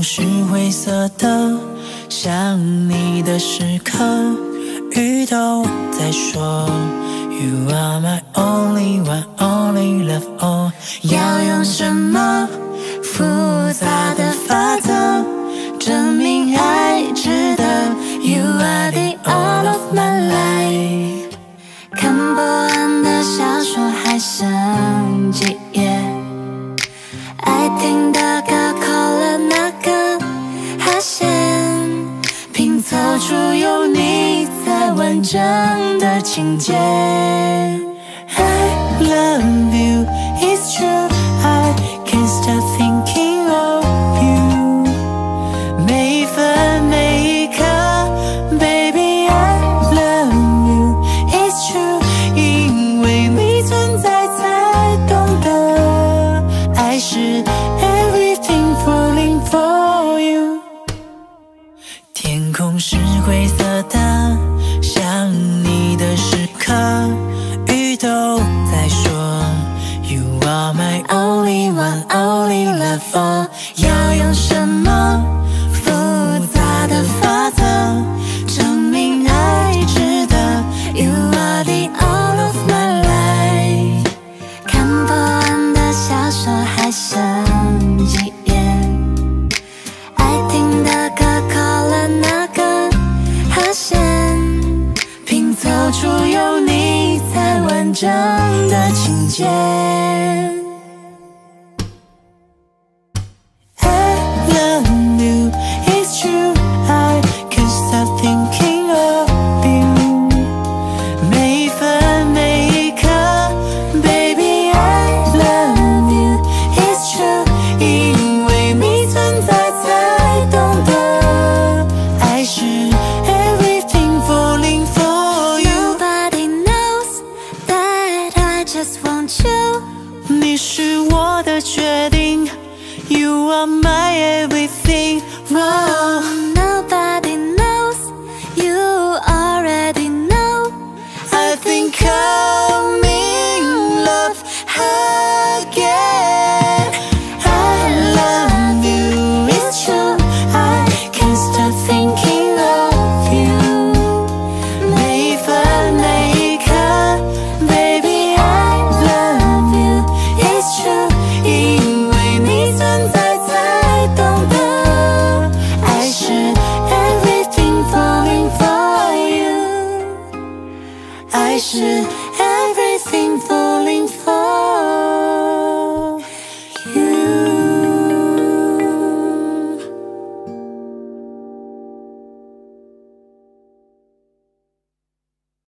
是灰色的，想你的时刻，雨都在说 You are my only one, only love. Oh， 要用什么复杂的法则证明爱值得 You are the all of my life。 看不完的小说还剩几页，爱听的歌扣了那个和弦，拼凑出有你才完整的情节。I love you, it's true, I can't stop thinking of you。 每一分每一刻 Baby I love you, it's true， 因为你存在才懂得爱是 everything falling for you。 天空是灰色的，想你的时刻，雨都在说 You are my only one, only love. Oh， 要用什么复杂的法则证明爱值得 You are the all of my life。 看不完的小说还剩几页，爱听的歌扣了那个和弦，拼凑出有你才完整的情节。I love you, it's true, I can't stop thinking of you。 每一分每一刻 Baby I love you, it's true， 因为你存在才懂得爱是 everything falling for you。 Nobody knows that I just want you， 你是我的决定 You are my everything. Whoa. Nobody knows, you already know. I think I'm in love again. I love you, it's true, I can't stop thinking of you。 每一分每一刻 Baby I love you, it's true， 因为你存在才懂得爱是 everything falling for you， 爱是 everything falling for you。